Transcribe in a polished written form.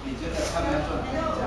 你觉得他们要做哪个？